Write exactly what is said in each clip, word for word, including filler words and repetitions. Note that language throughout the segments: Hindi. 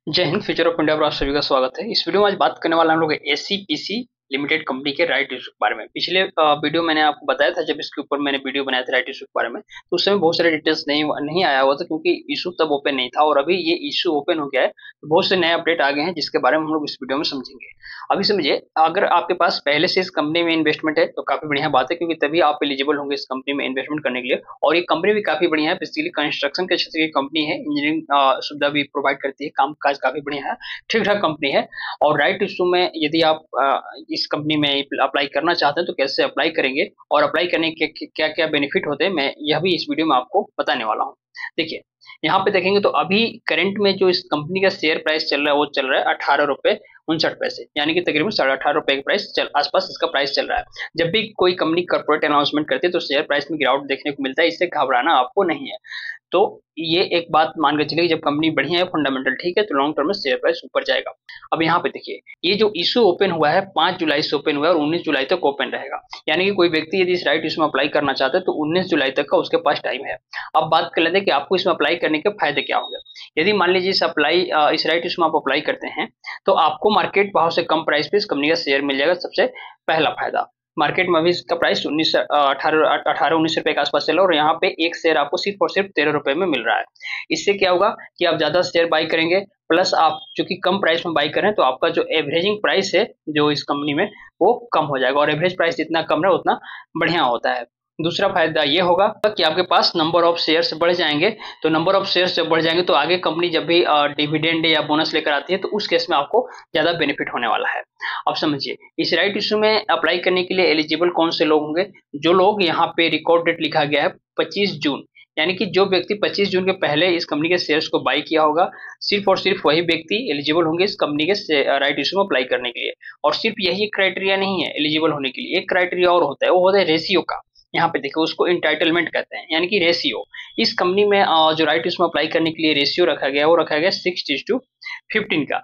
जय हिंद। फ्यूचर ऑफ इंडिया पर आप सभी का स्वागत है। इस वीडियो में आज बात करने वाला हम लोग एसीपीसी लिमिटेड कंपनी के राइट इशू के बारे में। पिछले वीडियो मैंने आपको बताया था, जब इसके ऊपर मैंने वीडियो बनाया था राइट इशू के बारे में, तो उस समय बहुत सारे डिटेल्स नहीं नहीं आया हुआ था, क्योंकि इशू तब ओपन नहीं था। और अभी ये इशू ओपन हो गया है, तो बहुत से नए अपडेट आ गए हैं, जिसके बारे में हम लोग इस वीडियो में समझेंगे। अभी समझिए, अगर आपके पास पहले से इस कंपनी में इन्वेस्टमेंट है तो काफी बढ़िया बात है, क्योंकि तभी आप एलिजिबल होंगे इस कंपनी में इन्वेस्टमेंट करने के लिए। और ये कंपनी भी काफी बढ़िया है, बेसिकली कंस्ट्रक्शन के क्षेत्र की कंपनी है, इंजीनियरिंग सुविधा भी प्रोवाइड करती है, काम काज काफी बढ़िया है, ठीक ठाक कंपनी है। और राइट इशू में यदि आप आ, इस कंपनी में अप्लाई करना चाहते हैं तो कैसे अप्लाई करेंगे और अप्लाई करने के क्या क्या बेनिफिट होते हैं, मैं यह भी इस वीडियो में आपको बताने वाला हूं। देखिए, यहाँ पे देखेंगे तो अभी करंट में जो इस कंपनी का शेयर प्राइस चल रहा है वो चल रहा है अठारह रुपए उनसठ पैसे, यानी कि तकरीबन साढ़े अठारह रुपए का प्राइस चल आसपास इसका प्राइस चल रहा है। जब भी कोई कंपनी कॉर्पोरेट अनाउंसमेंट करती है तो शेयर प्राइस में गिरावट देखने को मिलता है, इससे घबराना आपको नहीं है। तो ये एक बात मान के चलिए, जब कंपनी बढ़िया है, फंडामेंटल ठीक है, तो लॉन्ग टर्म में शेयर प्राइस ऊपर जाएगा। अब यहाँ पे देखिए, ये जो इशू ओपन हुआ है पांच जुलाई से ओपन हुआ है और उन्नीस जुलाई तक ओपन रहेगा। यानी कि कोई व्यक्ति यदि इस राइट इशू में अप्लाई करना चाहता है तो उन्नीस जुलाई तक का उसके पास टाइम है। अब बात कर लेते हैं कि आपको इसमें अप्लाई करने के फायदे क्या होंगे। यदि मान लीजिए इस अप्लाई इस राइट इशू में आप अप्लाई करते हैं तो आपको मार्केट भाव से कम प्राइस पे इस कंपनी का शेयर मिल जाएगा। सबसे पहला फायदा, मार्केट में अभी इसका प्राइस उन्नीस अठारह अठारह उन्नीस रुपए के आसपास चल रहा है और यहाँ पे एक शेयर आपको सिर्फ और सिर्फ तेरह रुपए में मिल रहा है। इससे क्या होगा कि आप ज्यादा शेयर बाई करेंगे, प्लस आप चूंकि कम प्राइस में बाई करें तो आपका जो एवरेजिंग प्राइस है जो इस कंपनी में वो कम हो जाएगा, और एवरेज प्राइस जितना कम रहे उतना बढ़िया होता है। दूसरा फायदा ये होगा कि आपके पास नंबर ऑफ शेयर्स बढ़ जाएंगे। तो नंबर ऑफ शेयर्स जब बढ़ जाएंगे तो आगे कंपनी जब भी डिविडेंड या बोनस लेकर आती है तो उस केस में आपको ज्यादा बेनिफिट होने वाला है। अब समझिए, इस राइट इशू में अप्लाई करने के लिए एलिजिबल कौन से लोग होंगे। जो लोग यहाँ पे रिकॉर्ड डेट लिखा गया है पच्चीस जून, यानी कि जो व्यक्ति पच्चीस जून के पहले इस कंपनी के शेयर्स को बाई किया होगा, सिर्फ और सिर्फ वही व्यक्ति एलिजिबल होंगे इस कंपनी के राइट इशू में अप्लाई करने के लिए। और सिर्फ यही क्राइटेरिया नहीं है एलिजिबल होने के लिए, एक क्राइटेरिया और होता है, वो होता है रेशियो का। यहाँ पे देखो, उसको इंटाइटलमेंट कहते हैं, यानी कि रेशियो। इस कंपनी में जो राइट इशू में अप्लाई करने के लिए रेशियो रखा गया वो रखा गया सिक्स टू फिफ्टीन का।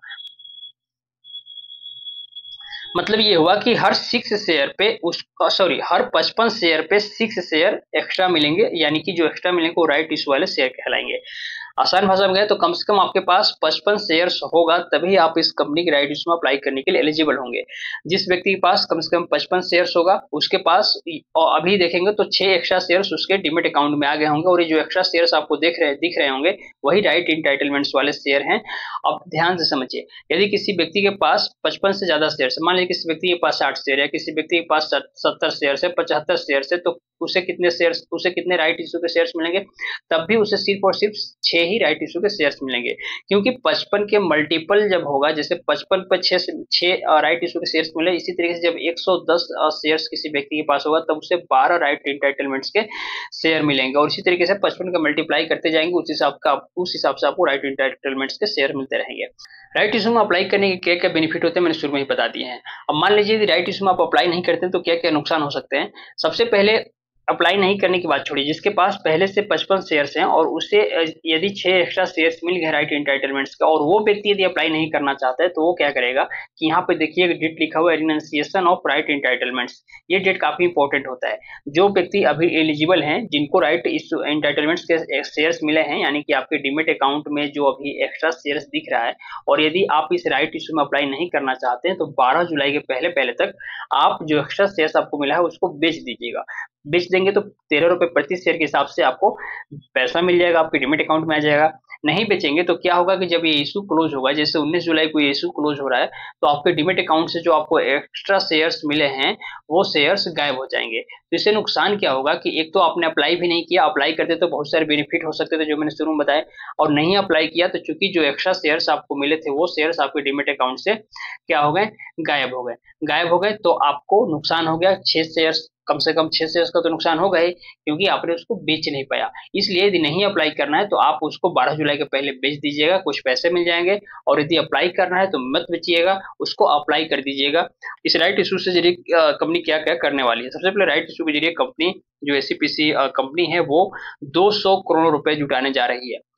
मतलब ये हुआ कि हर सिक्स शेयर पे उस सॉरी हर पचपन शेयर पे सिक्स शेयर एक्स्ट्रा मिलेंगे, यानी कि जो एक्स्ट्रा मिलेंगे वो राइट इशू वाले शेयर कहलाएंगे। आसान भाषा में गए तो कम से कम आपके पास पचपन शेयर्स होगा, तभी आप इस कंपनी के राइट इशू में अप्लाई करने के लिए एलिजिबल होंगे। जिस व्यक्ति के पास कम से कम पचपन शेयर्स होगा उसके पास, और अभी देखेंगे तो छह एक्स्ट्रा शेयर्स उसके डिमेट अकाउंट में आ गए होंगे, और ये जो एक्स्ट्रा शेयर्स आपको देख रहे दिख रहे होंगे वही राइट इंटाइटलमेंट्स वाले शेयर हैं। अब ध्यान से समझिए, यदि किसी व्यक्ति के पास पचपन से ज्यादा शेयर्स, मान लीजिए किसी व्यक्ति के पास साठ शेयर है, किसी व्यक्ति के पास सत्तर शेयर है, पचहत्तर शेयर है, तो उसे कितने शेयर्स उसे कितने राइट इशू के शेयर्स मिलेंगे। तब भी उसे सिर्फ और सिर्फ छह ही राइट इशू के शेयर्स मिलेंगे, क्योंकि पचपन के मल्टीपल जब होगा, जैसे पचपन पर छह छह राइट इशू के शेयर्स मिले, इसी तरीके से जब एक सौ दस शेयर्स किसी व्यक्ति के पास होगा तब उसे बारह राइट इंटाइटलमेंट्स के शेयर मिलेंगे, और इसी तरीके से पचपन का मल्टीप्लाई करते जाएंगे, उस हिसाब का उस हिसाब से आपको राइट इंटाइटलमेंट्स के शेयर मिलते रहेंगे। राइट इशू में अप्लाई करने के क्या क्या बेनिफिट होते हैं मैंने शुरू में ही बता दिए हैं। अब मान लीजिए यदि राइट इशू में आप अप्लाई नहीं करते तो क्या क्या नुकसान हो सकते हैं। सबसे पहले, अप्लाई नहीं करने की बात छोड़िए, जिसके पास पहले से पचपन शेयर्स हैं और उसे यदि छह एक्स्ट्रा शेयर्स मिल गए राइट इंटाइटलमेंट्स का, और वो व्यक्ति यदि अप्लाई नहीं करना चाहता है तो वो क्या करेगा कि यहाँ पे देखिए डेट लिखा हुआ है रिनंसिएशन ऑफ राइट इंटाइटलमेंट्स। ये डेट काफी इंपॉर्टेंट होता है। जो व्यक्ति अभी एलिजिबल हैं, जिनको राइट इंटाइटलमेंट्स के शेयर्स मिले हैं, यानी कि आपके डिमेट अकाउंट में जो अभी एक्स्ट्रा शेयर्स दिख रहा है, और यदि आप इस राइट इशू में अप्लाई नहीं करना चाहते हैं तो बारह जुलाई के पहले पहले तक आप जो एक्स्ट्रा शेयर्स आपको मिला है उसको बेच दीजिएगा। बेच देंगे तो तेरह रुपए प्रति शेयर के हिसाब से आपको पैसा मिल जाएगा, आपके डिमेट अकाउंट में आ जाएगा। नहीं बेचेंगे तो क्या होगा कि जब ये इशू क्लोज होगा, जैसे उन्नीस जुलाई को ये इशू क्लोज हो रहा है, तो आपके डिमेट अकाउंट से जो आपको एक्स्ट्रा शेयर्स मिले हैं वो शेयर्स गायब हो जाएंगे। तो इससे नुकसान क्या होगा कि एक तो आपने अप्लाई भी नहीं किया, अप्लाई करते तो बहुत सारे बेनिफिट हो सकते थे जो मैंने शुरू में बताए, और नहीं अप्लाई किया तो चूंकि जो एक्स्ट्रा शेयर्स आपको मिले थे वो शेयर्स आपके डिमेट अकाउंट से क्या हो गए, गायब हो गए गायब हो गए तो आपको नुकसान हो गया। छह शेयर्स, कम से कम छह शेयर्स का तो नुकसान होगा ही, क्योंकि आपने उसको बेच नहीं पाया। इसलिए यदि नहीं अप्लाई करना है तो आप उसको बारह जुलाई के पहले बेच दीजिएगा, कुछ पैसे मिल जाएंगे। और यदि अप्लाई करना है तो मत बेचिएगा, उसको अप्लाई कर दीजिएगा। इस राइट इशू से जरिए कंपनी क्या क्या करने वाली है। सबसे पहले राइट इशू के जरिए कंपनी, जो एसीपीसी कंपनी है, वो दो सौ करोड़ रुपए जुटाने जा रही है।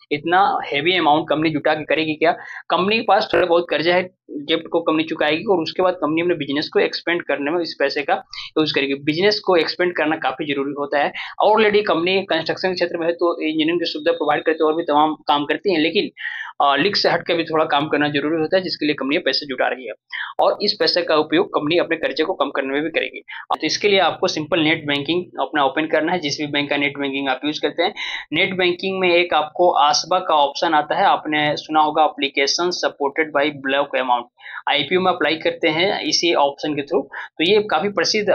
इतना हैवी अमाउंट कंपनी जुटा के करेगी क्या? कंपनी के पास थोड़ा बहुत कर्जा है, डेब्ट को कंपनी चुकाएगी और उसके बाद कंपनी अपने बिजनेस को एक्सपेंड करने में इस पैसे का यूज करेगी। बिजनेस को एक्सपेंड करना काफी जरूरी होता है। ऑलरेडी कंपनी कंस्ट्रक्शन के क्षेत्र में है तो इंजीनियरिंग की सुविधा प्रोवाइड करती है और भी तमाम काम करती है, लेकिन लीक से हट के भी थोड़ा काम करना जरूरी होता है, जिसके लिए कंपनी पैसे जुटा रही है और इस पैसे का उपयोग कंपनी अपने कर्जे को कम करने में भी करेगी। तो इसके लिए आपको सिंपल नेट बैंकिंग अपना ओपन करना है, जिस भी बैंक का नेट बैंकिंग आप यूज करते हैं। नेट बैंकिंग में एक आपको आसबा का ऑप्शन आता है, आपने सुना होगा application supported by block amount. IPO में अप्लाई करते हैं इसी ऑप्शन के थ्रू। तो ये काफी प्रसिद्ध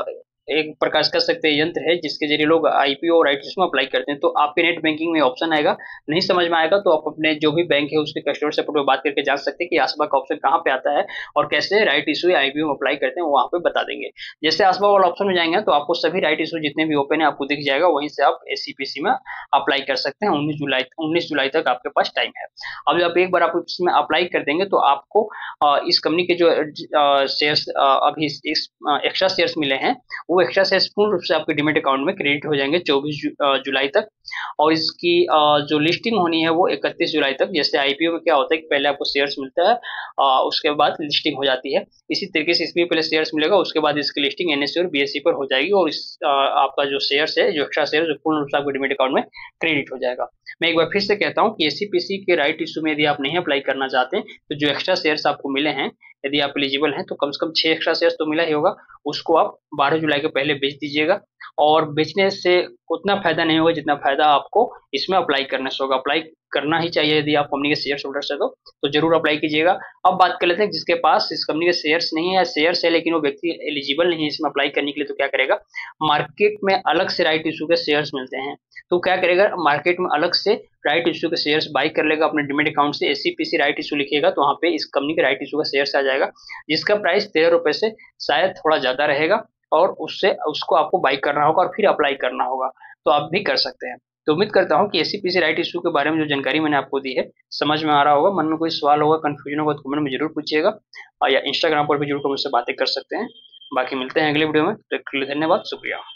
एक प्रकार से कह सकते हैं यंत्र है, जिसके जरिए लोग आईपीओ और आईटीसी में अप्लाई करते हैं। तो आपके नेट बैंकिंग में ऑप्शन आएगा, नहीं समझ में आएगा तो आप अपने जो भी बैंक है उसके कस्टमर सपोर्ट में बात करके जान सकते हैं कि आसबा का ऑप्शन कहाँ पे आता है और कैसे राइट इशू या आईपीओ में अप्लाई करते हैं, वहाँ पे बता देंगे। जैसे आसबा वाला ऑप्शन में जाएंगे तो आपको सभी राइट इशू जितने भी ओपन है आपको दिख जाएगा, वहीं से आप एसीपीसी में अप्लाई कर सकते हैं। उन्नीस जुलाई उन्नीस जुलाई तक आपके पास टाइम है। अब जब एक बार आप इसमें अप्लाई कर देंगे तो आपको इस कंपनी के जो शेयर्स अभी एक्स्ट्रा शेयर्स मिले हैं वो एक्स्ट्रा शेयर्स पूर्ण रूप से आपके डीमेट अकाउंट में क्रेडिट हो जाएंगे चौबीस जुलाई तक, और इसकी जो लिस्टिंग होनी है वो इकतीस जुलाई तक। जैसे आईपीओ में क्या होता है कि पहले आपको शेयर्स मिलता है उसके बाद लिस्टिंग हो जाती है, इसी तरीके से इसमें पहले शेयर्स मिलेगा उसके बाद इसकी लिस्टिंग एनएससी और बीएसई पर हो जाएगी और इस आपका जो शेयर्स है जो एक्स्ट्रा शेयर्स जो पूर्ण रूप से आपके डीमेट अकाउंट में क्रेडिट हो जाएगा। मैं एक बार फिर से कहता हूँ कि एसीपीसी के राइट इशू में यदि आप नहीं अप्लाई करना चाहते तो जो एक्स्ट्रा शेयर्स आपको मिले हैं यदि आप एलिजिबल हैं तो कम से कम छह एक्स्ट्रा शेयर्स तो मिला ही होगा, उसको आप बारह जुलाई के पहले बेच दीजिएगा। और बेचने से उतना फायदा नहीं होगा जितना फायदा आपको इसमें अप्लाई करने से होगा। अप्लाई करना ही चाहिए यदि आप कंपनी के शेयर होल्डर है तो, तो जरूर अप्लाई कीजिएगा। अब बात कर लेते हैं जिसके पास इस कंपनी के शेयर्स नहीं है या शेयर्स है लेकिन वो व्यक्ति एलिजिबल नहीं है इसमें अप्लाई करने के लिए, तो क्या करेगा? मार्केट में अलग से राइट इशू के शेयर्स मिलते हैं, तो क्या करेगा? मार्केट में अलग से राइट इशू के शेयर्स बाई कर लेगा अपने डिमेट अकाउंट से। एसीपीसी राइट इशू लिखिएगा तो वहाँ पे इस कंपनी के राइट इशू का शेयर्स आ जाएगा, जिसका प्राइस तेरह रुपए से शायद थोड़ा ज्यादा रहेगा और उससे उसको आपको बाई करना होगा और फिर अप्लाई करना होगा, तो आप भी कर सकते हैं। तो उम्मीद करता हूँ कि एसीपीसी राइट इशू के बारे में जो जानकारी मैंने आपको दी है समझ में आ रहा होगा। मन में कोई सवाल होगा, कंफ्यूजन होगा तो कमेंट में जरूर पूछिएगा या इंस्टाग्राम पर भी जरूर मुझसे बातें कर सकते हैं। बाकी मिलते हैं अगले वीडियो में, तो धन्यवाद, शुक्रिया।